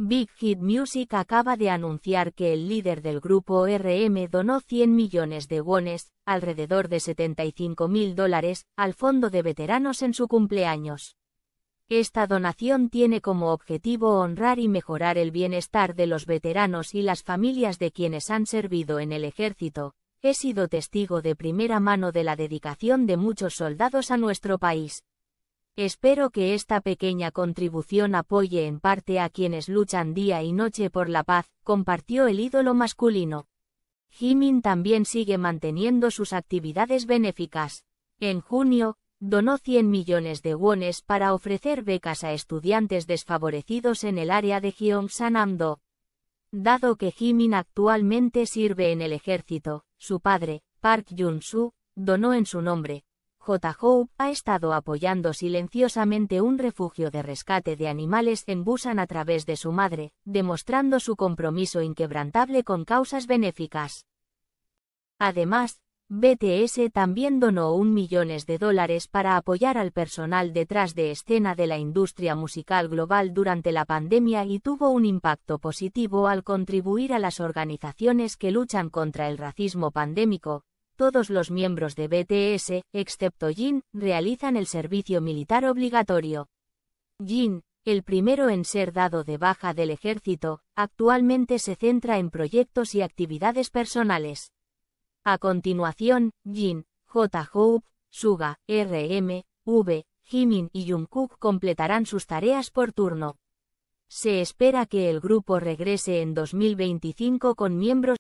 Big Hit Music acaba de anunciar que el líder del grupo RM donó 100 millones de wones, alrededor de $75.000, al fondo de veteranos en su cumpleaños. Esta donación tiene como objetivo honrar y mejorar el bienestar de los veteranos y las familias de quienes han servido en el ejército. He sido testigo de primera mano de la dedicación de muchos soldados a nuestro país. Espero que esta pequeña contribución apoye en parte a quienes luchan día y noche por la paz, compartió el ídolo masculino. Jimin también sigue manteniendo sus actividades benéficas. En junio, donó 100 millones de wones para ofrecer becas a estudiantes desfavorecidos en el área de Gyeongsang-namdo. Dado que Jimin actualmente sirve en el ejército, su padre, Park Jun-soo, donó en su nombre. J-Hope ha estado apoyando silenciosamente un refugio de rescate de animales en Busan a través de su madre, demostrando su compromiso inquebrantable con causas benéficas. Además, BTS también donó $1 millón para apoyar al personal detrás de escena de la industria musical global durante la pandemia y tuvo un impacto positivo al contribuir a las organizaciones que luchan contra el racismo pandémico. Todos los miembros de BTS, excepto Jin, realizan el servicio militar obligatorio. Jin, el primero en ser dado de baja del ejército, actualmente se centra en proyectos y actividades personales. A continuación, Jin, J-Hope, Suga, RM, V, Jimin y Jungkook completarán sus tareas por turno. Se espera que el grupo regrese en 2025 con miembros.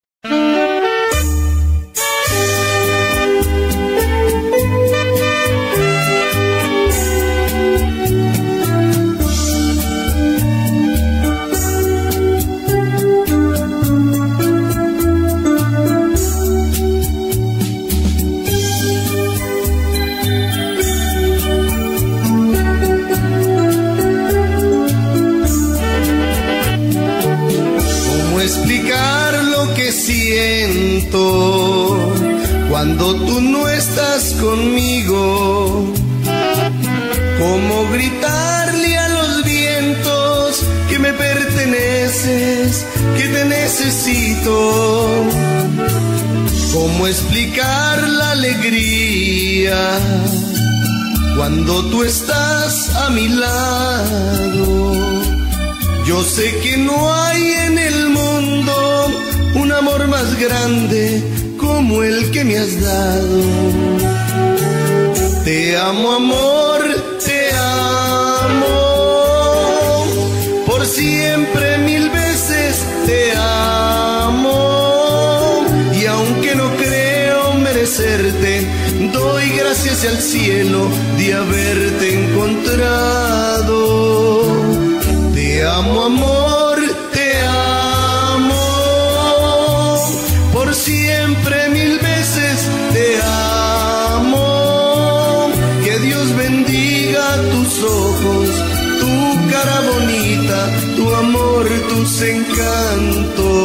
Explicar lo que siento cuando tú no estás conmigo. Cómo gritarle a los vientos que me perteneces, que te necesito. Cómo explicar la alegría cuando tú estás a mi lado. Yo sé que no hay en el mundo un amor más grande como el que me has dado. Te amo, amor, te amo, por siempre 1000 veces te amo. Y aunque no creo merecerte, doy gracias al cielo de haberte encontrado. Te amo, amor, te amo, por siempre 1000 veces te amo. Que Dios bendiga tus ojos, tu cara bonita, tu amor, tus encantos.